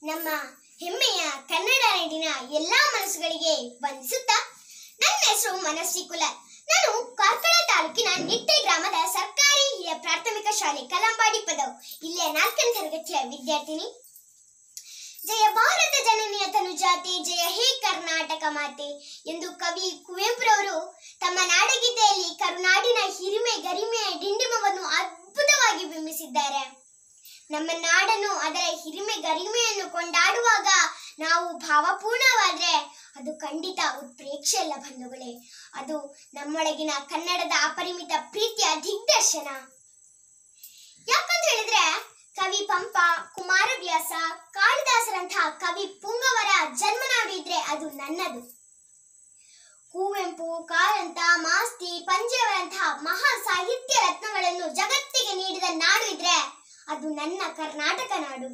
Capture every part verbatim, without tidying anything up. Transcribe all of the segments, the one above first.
ನಮ್ಮ ಹೆಮ್ಮೆಯ ಕನ್ನಡ ನಾಡಿನ ಎಲ್ಲಾ ಮನಸ್ಸುಗಳಿಗೆ ವಂದಿಸುತ್ತಾ ನನ್ನ ಹೆಸರು ಮನಸ್ವಿ ಕುಲಾಲ್. ನಾನು ಕಾರ್ಕಳ ತಾಲೂಕಿನ ನಿಟ್ಟೆ ಗ್ರಾಮದ ಸರ್ಕಾರಿ ಹಿರಿಯ ಪ್ರಾಥಮಿಕ ಶಾಲೆ ಕಲಂಬಾಡಿ ಪದವು ಇಲ್ಲಿಯ ನಾಲ್ಕನೇ ತರಗತಿಯ ವಿದ್ಯಾರ್ಥಿನಿ. ಜಯ ಭಾರತ ಜನನಿಯ ತನುಜಾತೆ, ಜಯ ಹೇ ಕರ್ನಾಟಕ ಮಾತೆ ಎಂದು ಕವಿ ಕುವೆಂಪುರವರು ತಮ್ಮ ನಾಡಗೀತೆಯಲ್ಲಿ ಕರುನಾಡಿನ ಹಿರಿಮೆ ಗರಿಮೆಯ ಡಿಂಡಿಮವನ್ನು ಅದ್ಭುತವಾಗಿ ಬಿಂಬಿಸಿದ್ದಾರೆ. ನಮ್ಮ ನಾಡನ್ನು, ಅದರ ಹಿರಿಮೆ ಗರಿಮೆಯನ್ನು ಕೊಂಡಾಡುವಾಗ ನಾವು ಭಾವಪೂರ್ಣವಾದ್ರೆ ಅದು ಖಂಡಿತ ಉತ್ಪ್ರೇಕ್ಷೆ ಅಲ್ಲ ಬಂಧುಗಳೇ, ಅದು ನಮ್ಮೊಳಗಿನ ಕನ್ನಡದ ಅಪರಿಮಿತ ಪ್ರೀತಿಯ ದಿಗ್ದರ್ಶನ. ಯಾಕಂತ ಹೇಳಿದ್ರೆ ಕವಿ ಪಂಪ, ಕುಮಾರವ್ಯಾಸ, ಕಾಳಿದಾಸರಂತಹ ಕವಿ ಪುಂಗವರ ಜನ್ಮನಾಡು ಇದ್ರೆ ಅದು ನನ್ನದು. ಕುವೆಂಪು, ಕಾರಂತ, ಮಾಸ್ತಿ, ಪಂಜೆಯವರಂತಹ ಮಹಾ ಸಾಹಿತ್ಯ ರತ್ನಗಳನ್ನು ಜಗತ್ತಿಗೆ ನೀಡಿದ ನಾಡು ಇದ್ರೆ ಅದು ನನ್ನ ಕರ್ನಾಟಕ ನಾಡು.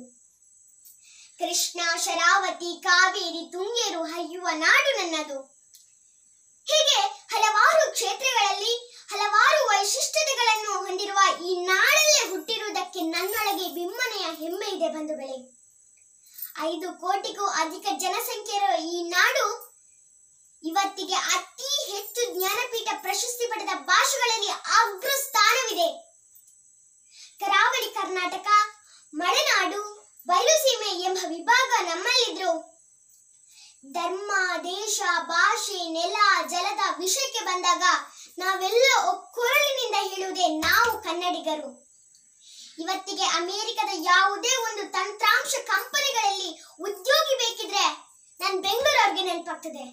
ಕೃಷ್ಣ, ಶರಾವತಿ, ಕಾವೇರಿ, ತುಂಗೇರು ಹರಿಯುವ ನಾಡು ನನ್ನದು. ಹೀಗೆ ಹಲವಾರು ಕ್ಷೇತ್ರಗಳಲ್ಲಿ ಹಲವಾರು ವೈಶಿಷ್ಟ್ಯತೆಗಳನ್ನು ಹೊಂದಿರುವ ಈ ನಾಡಲ್ಲೇ ಹುಟ್ಟಿರುವುದಕ್ಕೆ ನನ್ನೊಳಗೆ ಬಿಮ್ಮನೆಯ ಹೆಮ್ಮೆ ಇದೆ ಬಂಧುಗಳೇ. ಐದು ಕೋಟಿಗೂ ಅಧಿಕ ಜನಸಂಖ್ಯೆ ಇರುವ ಈ ನಾಡು ಇವತ್ತಿಗೆ ಅತಿ ಹೆಚ್ಚು ಜ್ಞಾನಪೀಠ ಪ್ರಶಸ್ತಿ ಪಡೆದ ಭಾಷೆಗಳಲ್ಲಿ ಅಗ್ರ ಸ್ಥಾನವಿದೆ. ಕರಾವಳಿ ಕರ್ನಾಟಕ, ಮಲೆನಾಡು, ಬಯಲುಸೀಮೆ ಎಂಬ ವಿಭಾಗ ನಮ್ಮಲ್ಲಿದ್ರು ಧರ್ಮ, ದೇಶ, ಭಾಷೆ, ನೆಲ, ಜಲದ ವಿಷಯಕ್ಕೆ ಬಂದಾಗ ನಾವೆಲ್ಲ ಒಕ್ಕೊರಲಿನಿಂದ ಹೇಳುವುದೇ ನಾವು ಕನ್ನಡಿಗರು. ಇವತ್ತಿಗೆ ಅಮೆರಿಕದ ಯಾವುದೇ ಒಂದು ತಂತ್ರಾಂಶ ಕಂಪನಿಗಳಲ್ಲಿ ಉದ್ಯೋಗಿ ಬೇಕಿದ್ರೆ ನಾನು ಬೆಂಗಳೂರವ್ರಿಗೆ ನೆನಪಾಗ್ತದೆ.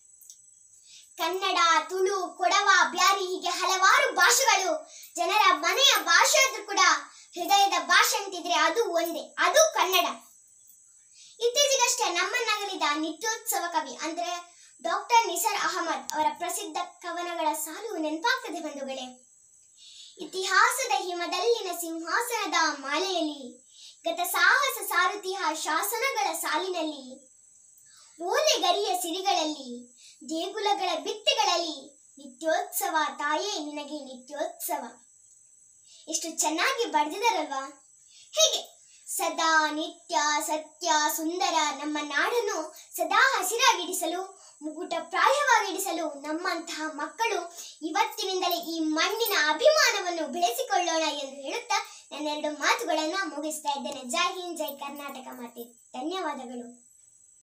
ಕನ್ನಡ, ತುಳು, ಕೊಡವ, ಬ್ಯಾರಿ ಹೀಗೆ ಹಲವಾರು ಭಾಷೆಗಳು ಜನರ ಮನೆಯ ಭಾಷೆ ಆದ್ರೂ ಕೂಡ ಹೃದಯದ ಭಾಷೆ ಅಂತಿದ್ರೆ ಅದು ಒಂದೇ, ಅದು ಕನ್ನಡ. ಇತ್ತೀಚೆಗಷ್ಟೇ ನಮ್ಮನ್ನಗಲಿದ ನಿತ್ಯೋತ್ಸವ ಕವಿ ಅಂದ್ರೆ ಡಾಕ್ಟರ್ ನಿಸಾರ್ ಅಹಮದ್ ಅವರ ಪ್ರಸಿದ್ಧ ಕವನಗಳ ಸಾಲು ನೆನಪಾಗ್ತದೆ ಬಂಧುಗಳೇ. ಇತಿಹಾಸದ ಹಿಮದಲ್ಲಿನ ಸಿಂಹಾಸನದ ಮಾಲೆಯಲ್ಲಿ, ಗತ ಸಾಹಸ ಸಾರಥಿಯ ಶಾಸನಗಳ ಸಾಲಿನಲ್ಲಿ, ಓಲೆಗರಿಯ ಸಿರಿಗಳಲ್ಲಿ, ದೇಗುಲಗಳ ಭಿತ್ತಿಗಳಲ್ಲಿ, ನಿತ್ಯೋತ್ಸವ ತಾಯೇ ನಿನಗೆ ನಿತ್ಯೋತ್ಸವ. ಎಷ್ಟು ಚೆನ್ನಾಗಿ ಬರೆದಿದ್ದಾರಲ್ವಾ. ಹೀಗೆ ಸದಾ ನಿತ್ಯ ಸತ್ಯ ಸುಂದರ ನಮ್ಮ ನಾಡನ್ನು ಸದಾ ಹಸಿರಾಗಿಡಿಸಲು, ಮುಗುಟ ಪ್ರಾಯವಾಗಿಡಿಸಲು ನಮ್ಮಂತಹ ಮಕ್ಕಳು ಇವತ್ತಿನಿಂದಲೇ ಈ ಮಣ್ಣಿನ ಅಭಿಮಾನವನ್ನು ಬೆಳೆಸಿಕೊಳ್ಳೋಣ ಎಂದು ಹೇಳುತ್ತಾ ನನ್ನೆರಡು ಮಾತುಗಳನ್ನು ಮುಗಿಸ್ತಾ ಇದ್ದೇನೆ. ಜೈ ಹಿಂದ್, ಜೈ ಕರ್ನಾಟಕ ಮಾತೆ. ಧನ್ಯವಾದಗಳು.